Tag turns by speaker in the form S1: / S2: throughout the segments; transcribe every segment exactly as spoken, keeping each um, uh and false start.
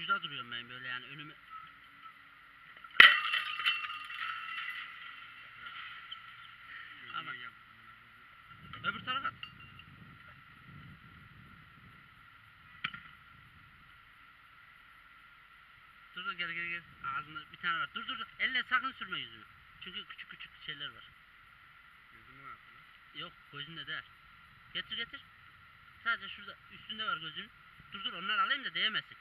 S1: uçta duruyorum ben böyle yani önüme. Ama öbür tarafa at. Dur dur gel gel gel. Ağzında bir tane var. Dur dur dur. Elle sakın sürme yüzünü. Çünkü küçük küçük şeyler var.
S2: Gözümü attı lan.
S1: Yok gözünde değil. Getir getir. Sadece şurada üstünde var gözünün. Dur dur onları alayım da değmesin.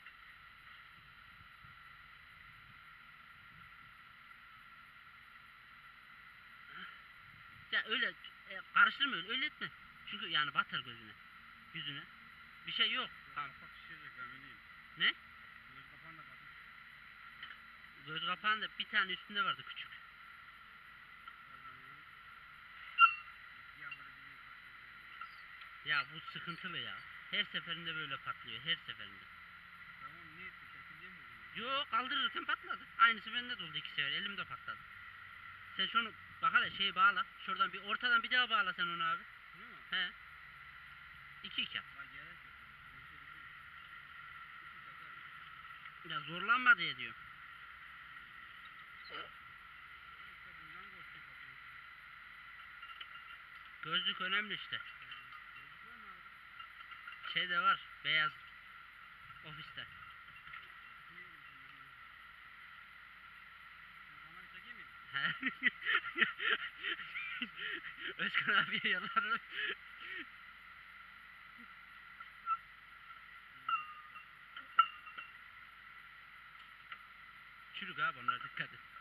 S1: Ya öyle e, karıştırma öyle, öyle etme. Çünkü yani batar gözüne. Yüzüne. Bir şey yok. Tamam.
S2: Kapak şişirecek ben bileyim.
S1: Ne?
S2: Göz kapağını da kapatın.
S1: Göz kapağında bir tane üstünde vardı küçük. Ya bu sıkıntılı ya. Her seferinde böyle patlıyor. Her seferinde.
S2: Tamam ne etti? Şekilde mi oldu?
S1: Yo kaldırırken patladı. Aynısı bende de oldu iki sefer. Elimde patladı. Sen şunu bak hele şeyi bağla. Şuradan bir ortadan bir daha bağla sen onu abi.
S2: Şunu mu?
S1: He. İki iki yap.
S2: Ha gerek yok. Ben şey dedim. İki takar.
S1: Ya zorlanma diye diyorum.
S2: İşte bundan korktum kapıyı.
S1: Gözlük önemli işte.
S2: Gözüküyor mu abi?
S1: Şey de var. Beyaz. Ofiste.
S2: Bilmiyorum şimdi. Kamerayı çekeyim mi?
S1: He. Özkan abiye yollarım. Çürük abi onlar dikkat et.